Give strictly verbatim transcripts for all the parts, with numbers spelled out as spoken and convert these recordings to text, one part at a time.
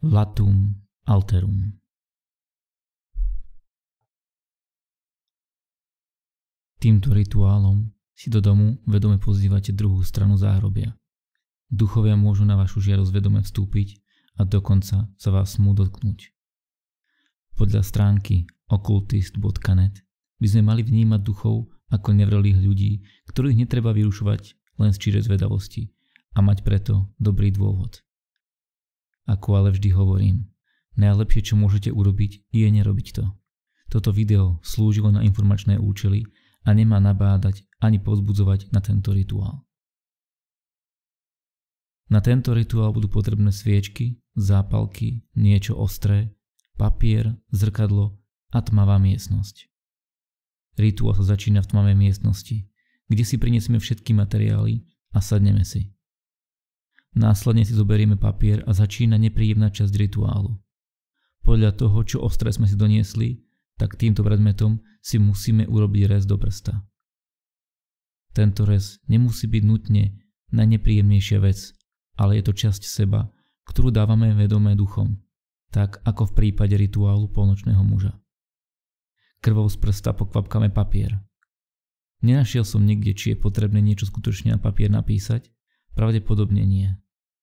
Latum alterum. Týmto rituálom si do domu vedome pozývate druhú stranu záhrobia. Duchovia môžu na vašu žiadosť vedome vstúpiť a dokonca sa vás smú dotknúť. Podľa stránky okultist bodka net by sme mali vnímať duchov ako nevrelých ľudí, ktorých netreba vyrušovať len z čírej zvedavosti a mať preto dobrý dôvod. Ako ale vždy hovorím, najlepšie čo môžete urobiť je nerobiť to. Toto video slúžilo na informačné účely a nemá nabádať ani povzbudzovať na tento rituál. Na tento rituál budú potrebné sviečky, zápalky, niečo ostré, papier, zrkadlo a tmavá miestnosť. Rituál sa začína v tmavej miestnosti, kde si prinesieme všetky materiály a sadneme si. Následne si zoberieme papier a začína nepríjemná časť rituálu. Podľa toho, čo ostré sme si doniesli, tak týmto predmetom si musíme urobiť rez do prsta. Tento rez nemusí byť nutne najnepríjemnejšia vec, ale je to časť seba, ktorú dávame vedomé duchom, tak ako v prípade rituálu polnočného muža. Krvou z prsta pokvapkáme papier. Nenašiel som nikde, či je potrebné niečo skutočne na papier napísať, pravdepodobne nie.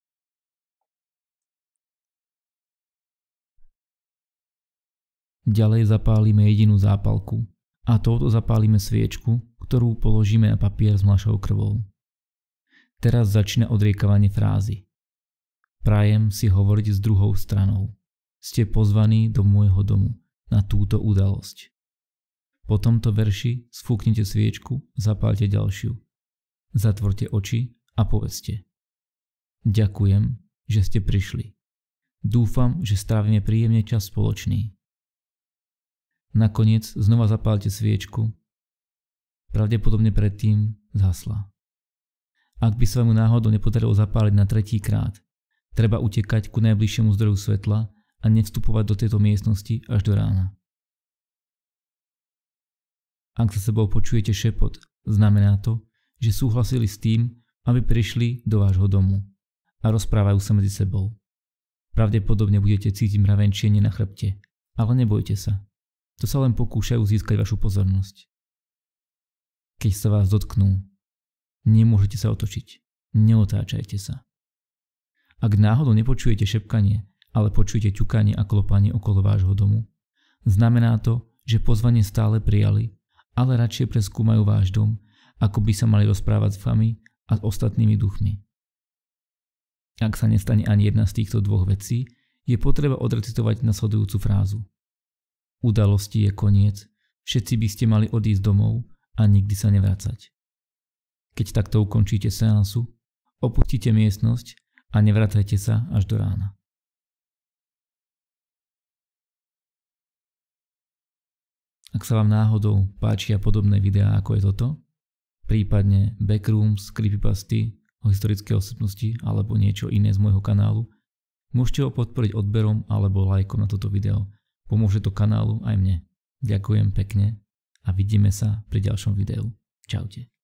Ďalej zapálime jedinú zápalku a touto zapálime sviečku, ktorú položíme na papier s mlašou krvou. Teraz začína odriekavanie frázy. Prajem si hovoriť s druhou stranou. Ste pozvaní do môjho domu na túto udalosť. Po tomto verši sfúknite sviečku, zapálte ďalšiu. Zatvorte oči a povedzte. Ďakujem, že ste prišli. Dúfam, že strávime príjemne čas spoločný. Nakoniec znova zapálte sviečku. Pravdepodobne predtým zhasla. Ak by sa mu náhodou nepodarilo zapáliť na tretí krát, treba utekať ku najbližšiemu zdroju svetla a nevstupovať do tejto miestnosti až do rána. Ak za sebou počujete šepot, znamená to, že súhlasili s tým, aby prišli do vášho domu a rozprávajú sa medzi sebou. Pravdepodobne budete cítiť mravenčienie na chrbte, ale nebojte sa. To sa len pokúšajú získať vašu pozornosť. Keď sa vás dotknú, nemôžete sa otočiť. Neotáčajte sa. Ak náhodou nepočujete šepkanie, ale počujete ťukanie a klopanie okolo vášho domu, znamená to, že pozvanie stále prijali, ale radšej preskúmajú váš dom, ako by sa mali rozprávať s vami a s ostatnými duchmi. Ak sa nestane ani jedna z týchto dvoch vecí, je potreba odrecitovať nasledujúcu frázu. Udalosti je koniec, všetci by ste mali odísť domov a nikdy sa nevracať. Keď takto ukončíte seansu, opustite miestnosť a nevracajte sa až do rána. Ak sa vám náhodou páčia podobné videá ako je toto, prípadne backrooms, creepypasty o historické osobnosti alebo niečo iné z môjho kanálu, môžete ho podporiť odberom alebo lajkom na toto video. Pomôže to kanálu aj mne. Ďakujem pekne a vidíme sa pri ďalšom videu. Čaute.